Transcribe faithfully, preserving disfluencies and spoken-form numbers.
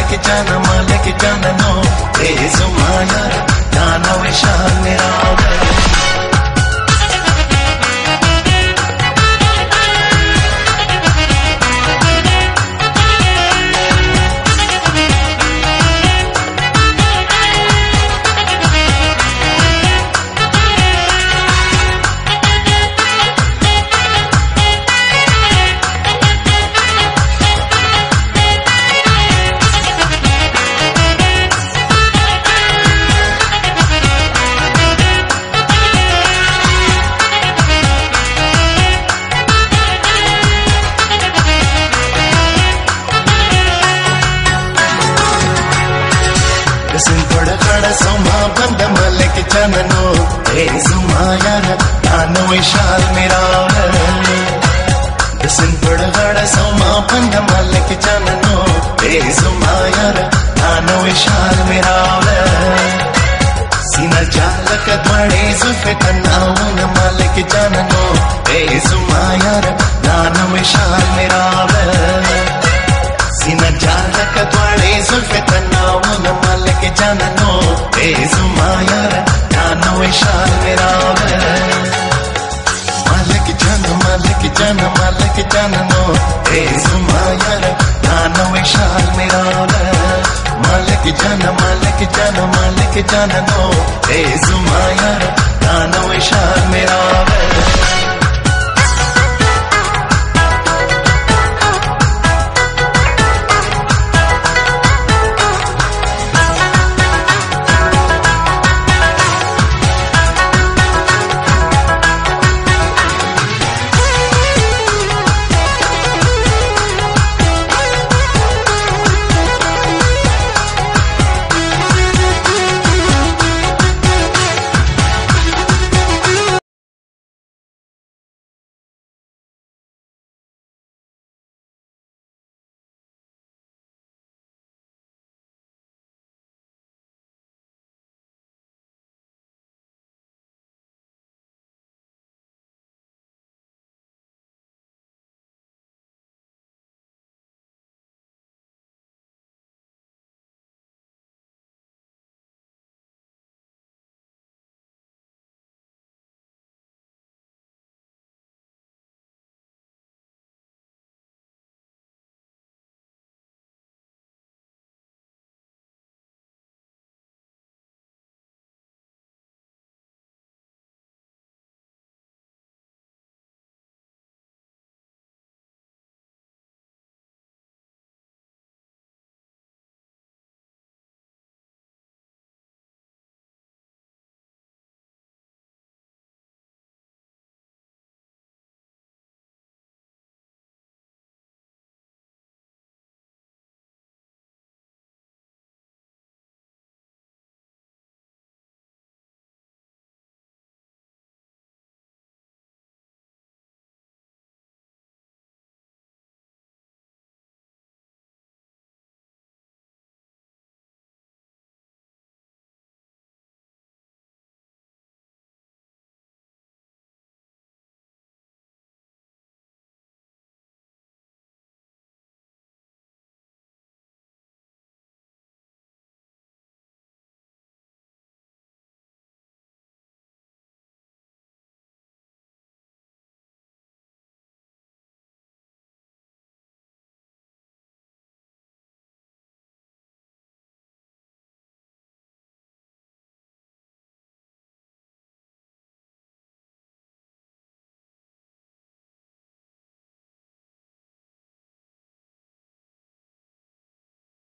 मालिक जान मालिक जाननो ए जुमाया दाना विशाल मेरा सिंपड़ खड़ा सोमा बंद मालिक जाननो ए जुमाया दानो विशाल मेरा सिंपड़ खड़ा सोमा बंद मालिक जाननो ए जुमाया दानो विशाल मेरा सीना चालक द्वारे जुल्फे कन्नाऊन मालिक जाननो ए जुमाया दानो विशाल मेरा सीना चालक द्वारे जुल्फे कन्नाऊन मालिक जाननो ए जुमाया दानो विशाल मेरा मालिक जान मालिक जान मालिक जाननो ए जुमाया दानो विशाल मेरा मालिक जान मालिक जान मालिक जाननो ए जुमाया दानो विशाल मेरा